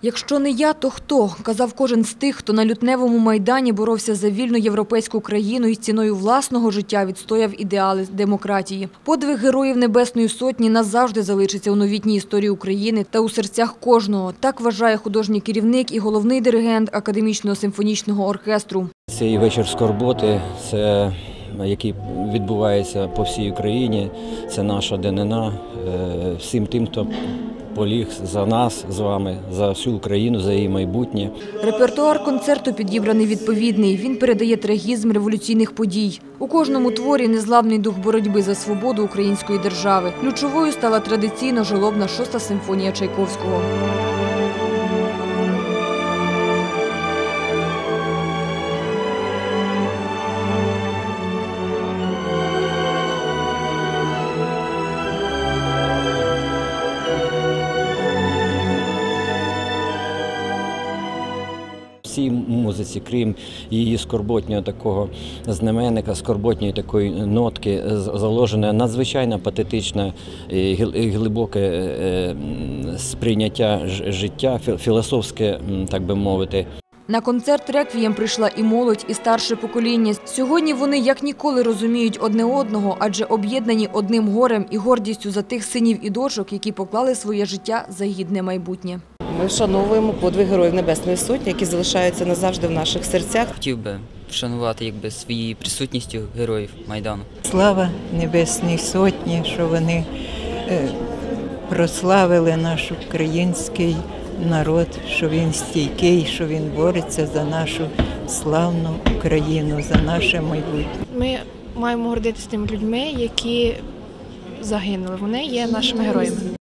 «Якщо не я, то хто?» – казав кожен з тих, хто на Лютневому майдані боровся за вільну європейську країну і ціною власного життя відстояв ідеали демократії. Подвиг Героїв Небесної Сотні назавжди залишиться у новітній історії України та у серцях кожного. Так вважає художній керівник і головний диригент Академічного симфонічного оркестру. Цей вечір скорботи, який відбувається по всій Україні, це наша данина всім тим, хто поліг за нас з вами, за всю Україну, за її майбутнє. Репертуар концерту підібраний відповідний. Він передає трагізм революційних подій. У кожному творі незламний дух боротьби за свободу української держави. Ключовою стала традиційно жалобна 6-та симфонія Чайковського. Всій музиці, крім її скорботнього такого знаменника, скорботньої такої нотки, заложене надзвичайно патетичне і глибоке сприйняття життя, філософське, так би мовити. На концерт «Реквієм» прийшла і молодь, і старше покоління. Сьогодні вони як ніколи розуміють одне одного, адже об'єднані одним горем і гордістю за тих синів і дочок, які поклали своє життя за гідне майбутнє. Ми вшановуємо подвиг Героїв Небесної Сотні, які залишаються назавжди в наших серцях. Хотів би вшанувати своєю присутністю героїв Майдану. Слава Небесній Сотні, що вони прославили наш український народ, що він стійкий, що він бореться за нашу славну Україну, за наше майбутнє. Ми маємо гордитися тими людьми, які загинули. Вони є нашими героями.